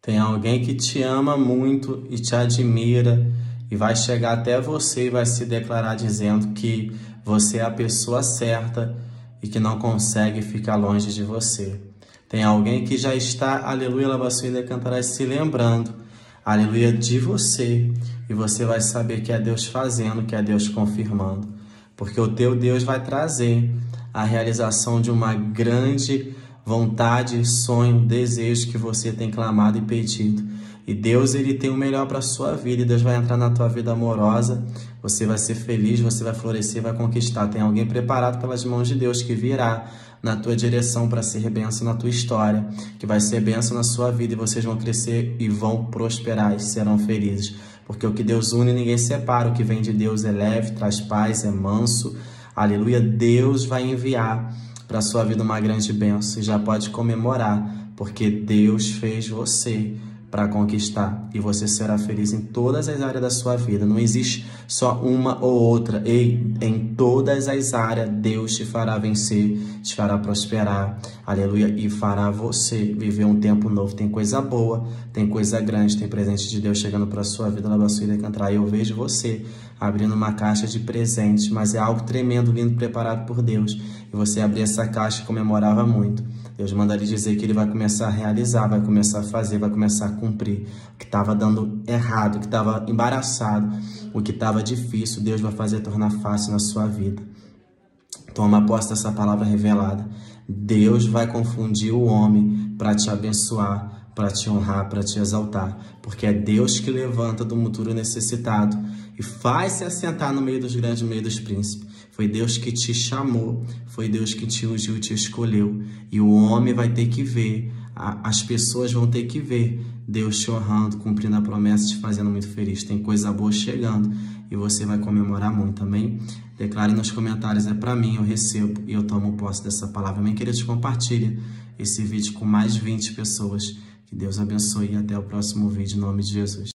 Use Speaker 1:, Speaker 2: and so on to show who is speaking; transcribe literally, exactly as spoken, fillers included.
Speaker 1: Tem alguém que te ama muito e te admira e vai chegar até você e vai se declarar dizendo que você é a pessoa certa e que não consegue ficar longe de você. Tem alguém que já está, aleluia, labaçuída, cantará se lembrando, aleluia, de você. E você vai saber que é Deus fazendo, que é Deus confirmando. Porque o teu Deus vai trazer a realização de uma grande vontade, sonho, desejo que você tem clamado e pedido. E Deus, ele tem o melhor para a sua vida. E Deus vai entrar na tua vida amorosa. Você vai ser feliz, você vai florescer, vai conquistar. Tem alguém preparado pelas mãos de Deus que virá na tua direção para ser bênção na tua história, que vai ser bênção na sua vida, e vocês vão crescer e vão prosperar e serão felizes. Porque o que Deus une, ninguém separa. O que vem de Deus é leve, traz paz, é manso. Aleluia. Deus vai enviar para a sua vida uma grande bênção. E já pode comemorar, porque Deus fez você para conquistar. E você será feliz em todas as áreas da sua vida. Não existe só uma ou outra. Ei, em todas as áreas, Deus te fará vencer, te fará prosperar. Aleluia. E fará você viver um tempo novo. Tem coisa boa, tem coisa grande, tem presente de Deus chegando para a sua vida. Labaçuída cantará. Eu vejo você abrindo uma caixa de presentes, mas é algo tremendo, lindo, preparado por Deus. E você abrir essa caixa e comemorava muito. Deus manda lhe dizer que ele vai começar a realizar, vai começar a fazer, vai começar a cumprir. O que estava dando errado, o que estava embaraçado, o que estava difícil, Deus vai fazer tornar fácil na sua vida. Toma posse dessa palavra revelada. Deus vai confundir o homem para te abençoar, para te honrar, para te exaltar. Porque é Deus que levanta do monturo necessitado e faz se assentar no meio dos grandes, no meio dos príncipes. Foi Deus que te chamou, foi Deus que te ungiu e te escolheu. E o homem vai ter que ver, as pessoas vão ter que ver Deus te honrando, cumprindo a promessa, te fazendo muito feliz. Tem coisa boa chegando e você vai comemorar muito, amém? Declare nos comentários, é para mim, eu recebo e eu tomo posse dessa palavra. Amém, queridos? Compartilhe esse vídeo com mais de vinte pessoas. Que Deus abençoe e até o próximo vídeo, em nome de Jesus.